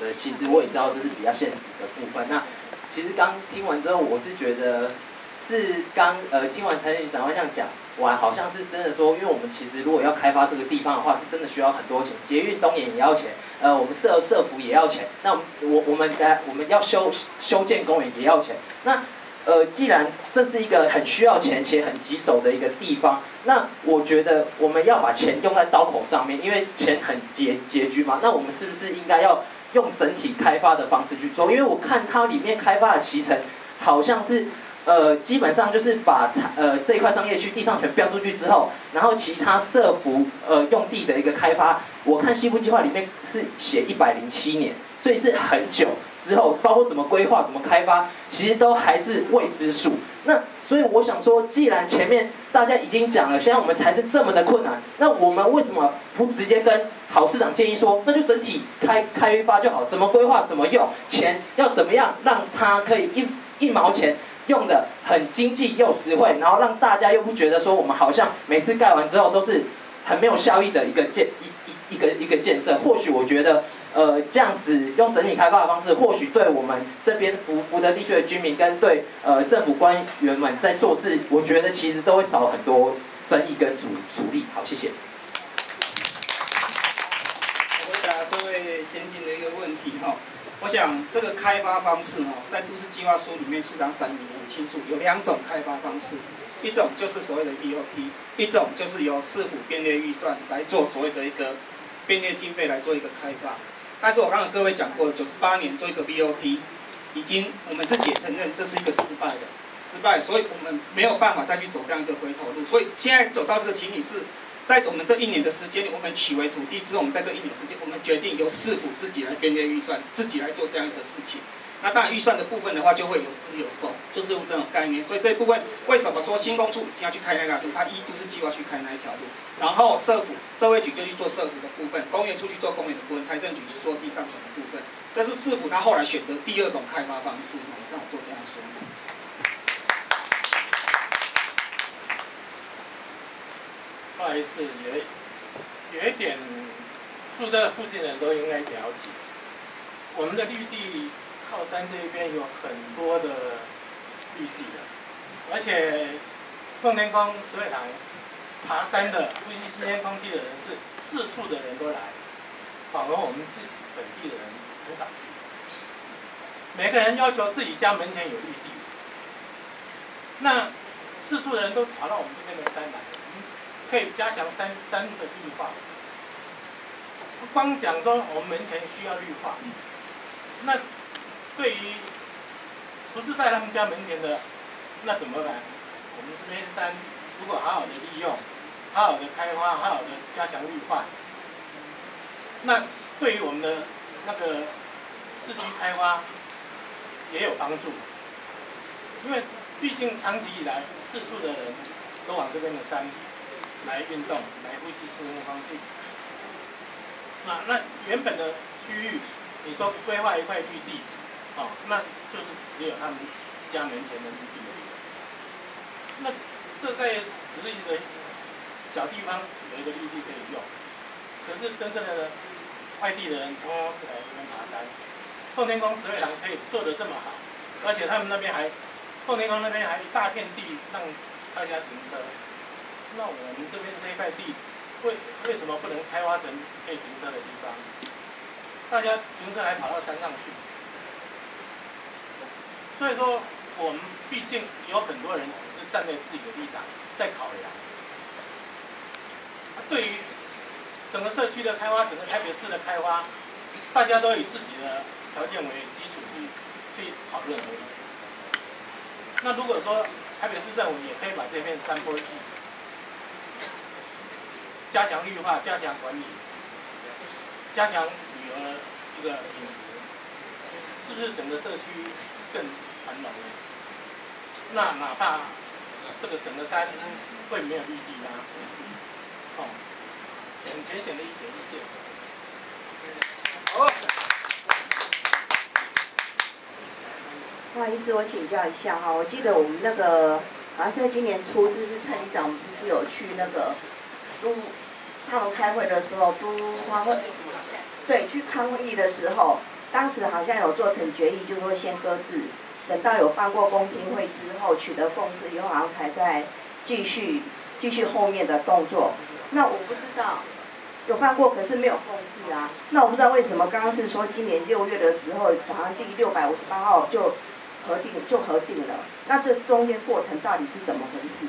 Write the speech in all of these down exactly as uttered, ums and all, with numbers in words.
的，其实我也知道这是比较现实的部分。那其实刚听完之后，我是觉得是刚呃听完陈局长会这样讲，完好像是真的说，因为我们其实如果要开发这个地方的话，是真的需要很多钱，捷运东延也要钱，呃我们社社服也要钱，那我我们的我们要修修建公园也要钱，那。呃，既然这是一个很需要钱且很棘手的一个地方，那我觉得我们要把钱用在刀口上面，因为钱很拮拮据嘛。那我们是不是应该要用整体开发的方式去做？因为我看它里面开发的期程，好像是呃基本上就是把呃这一块商业区地上权标出去之后，然后其他社服呃用地的一个开发，我看西部计划里面是写一百零七年，所以是很久。之后，包括怎么规划、怎么开发，其实都还是未知数。那所以我想说，既然前面大家已经讲了，现在我们财政这么的困难，那我们为什么不直接跟郝市长建议说，那就整体开开发就好，怎么规划、怎么用，钱要怎么样让它可以一一毛钱用的很经济又实惠，然后让大家又不觉得说我们好像每次盖完之后都是很没有效益的一个建一一一个一个建设。或许我觉得。呃，这样子用整体开发的方式，或许对我们这边福福德地区的居民跟对呃政府官员们在做事，我觉得其实都会少很多争议跟阻阻力。好，谢谢。 回答这位先进的一个问题哈，我想这个开发方式哈，在都市计划书里面市长展明得很清楚，有两种开发方式，一种就是所谓的 B O T， 一种就是由市府编列预算来做所谓的一个编列经费来做一个开发。但是我刚刚各位讲过，九十八年做一个 B O T， 已经我们自己也承认这是一个失败的，失败，所以我们没有办法再去走这样一个回头路。所以现在走到这个情形是，在我们这一年的时间，我们取回土地之后，我们在这一年时间，我们决定由市府自己来编列预算，自己来做这样一个事情。那当然预算的部分的话，就会有支有收，就是用这种概念。所以这一部分为什么说新工处已经要去开那条路，它一都市计划去开那一条路，然后社府社会局就去做社府的部分，公园处去做公园的部分，财政局去做地上权的部分。这是市府他后来选择第二种开发方式，以上做这样说明。 不好意思，有有一点，住在附近的人都应该了解，我们的绿地。靠山这一边有很多的绿地的，而且奉天宫、慈惠堂爬山的、呼吸新鲜空气的人是四处的人都来，反而我们自己本地的人很少去。每个人要求自己家门前有绿地，那四处的人都跑到我们这边的山来，我们可以加强山山的绿化。光讲说我们门前需要绿化，那对于不是在他们家门前的，那怎么办？我们这边山如果好好的利用，好好的开发，好好的加强绿化，那对于我们的那个市区开发也有帮助。因为毕竟长期以来，四处的人都往这边的山来运动，来呼吸新鲜空气。那那原本的区域，你说规划一块绿地。哦，那就是只有他们家门前的绿地而已。那这在只是一个小地方有一个绿地可以用，可是真正的外地的人通通是来这边爬山。奉天宫慈惠堂可以做得这么好，而且他们那边还奉天宫那边还一大片地让大家停车。那我们这边这一块地，为为什么不能开发成可以停车的地方？大家停车还跑到山上去。所以说，我们毕竟有很多人只是站在自己的立场在考量。对于整个社区的开发，整个台北市的开发，大家都以自己的条件为基础去去讨论而已。那如果说台北市政府也可以把这片山坡地加强绿化、加强管理、加强旅游的一个品质，是不是整个社区更繁荣呢？那哪怕这个整个山会没有绿地吗？哦，浅浅显的一点意见。好。 不好意思，我请教一下哈，我记得我们那个好像是在今年初，是不是蔡局长不是有去那个都他们开会的时候，都花会对去抗议的时候， 当时好像有做成决议，就是说先搁置，等到有办过公听会之后，取得共识以后，好像才在继续继续后面的动作。那我不知道有办过，可是没有共识啊。那我不知道为什么刚刚是说今年六月的时候，好像第六百五十八号就核定就核定了。那这中间过程到底是怎么回事？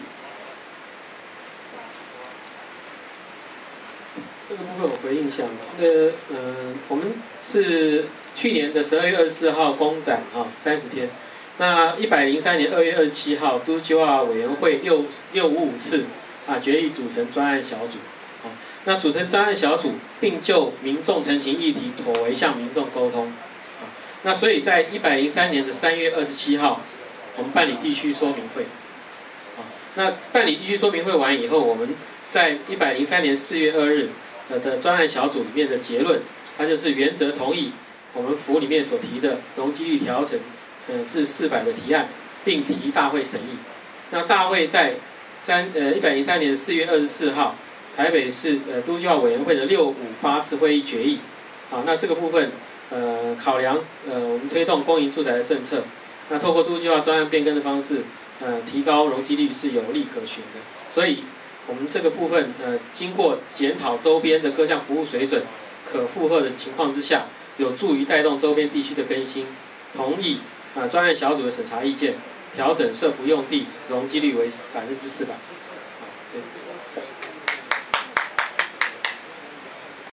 这个部分我回应一下，那个呃，我们是去年的十二月二十四号公展啊，三十天。那一百零三年二月二十七号，都市计划委员会六六五五次啊决议组成专案小组。啊，那组成专案小组，并就民众陈情议题妥为向民众沟通。啊，那所以在一百零三年的三月二十七号，我们办理地区说明会。啊，那办理地区说明会完以后，我们在一百零三年四月二日。呃的专案小组里面的结论，它就是原则同意我们府里面所提的容积率调整，呃至四百的提案，并提大会审议。那大会在三呃一百零三年四月二十四号，台北市呃都计划委员会的六五八次会议决议。啊，那这个部分呃考量呃我们推动公营住宅的政策，那透过都计划专案变更的方式，呃提高容积率是有利可循的，所以。我们这个部分，呃，经过检讨周边的各项服务水准可负荷的情况之下，有助于带动周边地区的更新。同意啊、呃、专案小组的审查意见，调整社福用地容积率为百分之四百。好，谢谢。